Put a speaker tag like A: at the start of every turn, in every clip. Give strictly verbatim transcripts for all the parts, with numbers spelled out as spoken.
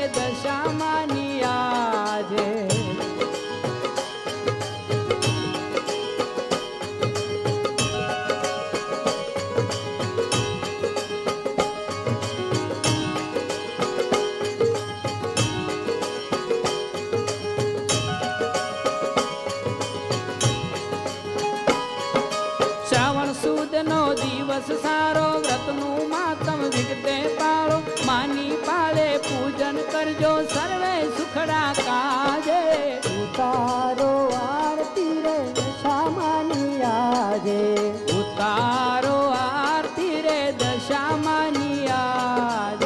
A: दशा मानी आजे। दिवस सारो व्रतनु मातम विगते पालो मानी पाले पूजन करजो सर्वे सुखड़ा काजे।
B: उतारो आरती रे दशा मानी आजे।
A: उतारो आरती रे दशा मानी आजे।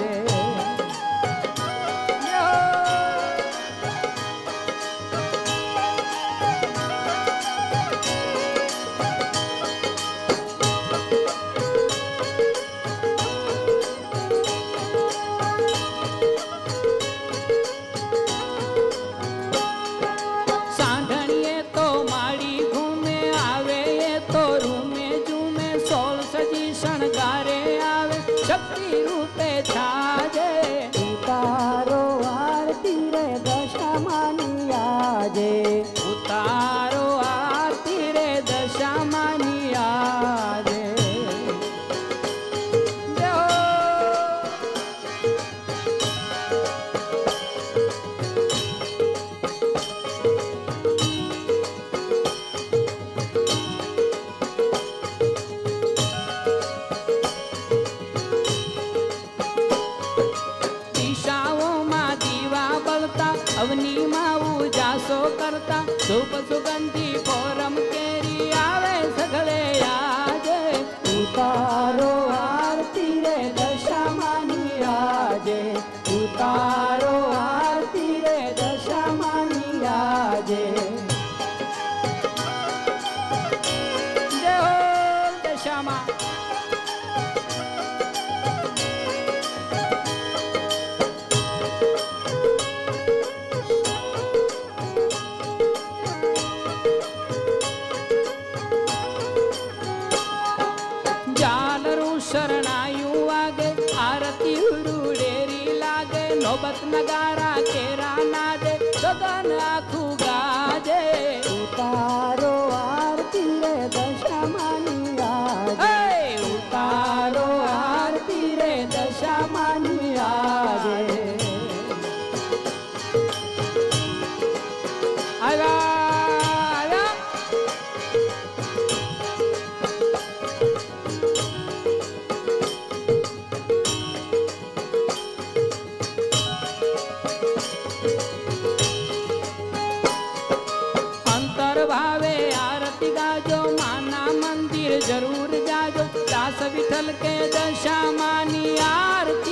A: शक्ति रूपे छाजे।
B: उतारो आरती रे दशा मानी आजे।
A: उतारो आरती रे दशा मानी आजे। अवनी माऊ जासो करता धूप सुगंधी फोरम केरी आवे सगले आजे।
B: उतारो आरती रे दशा मानी आजे। उतारो आरती रे दशा मानी आजे।
A: जय हो दशा माँ। शरणायु आगे आरती हुड़ेरी लागे नौबत नगारा केरा नादे गगन आखू गाजे।
B: उतारो आरती रे दशा मानी आजे।
A: उतारो आरती रे दशा मानी आजे। आगा भावे आरती गाजो माना मंदिर जरूर जाजो दास विठल के दशा मानी आरती।